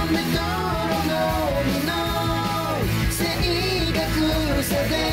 メトロノームの正確さで